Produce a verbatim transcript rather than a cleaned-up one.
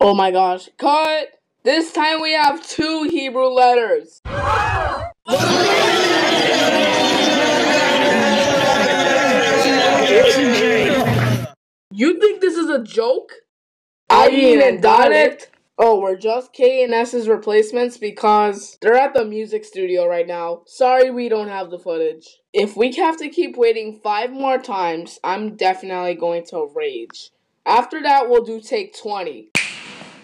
Oh my gosh. Cut! This time we have two Hebrew letters. You think this is a joke? I mean, and done it. Oh, we're just K and S's replacements because they're at the music studio right now. Sorry we don't have the footage. If we have to keep waiting five more times, I'm definitely going to rage. After that, we'll do take twenty.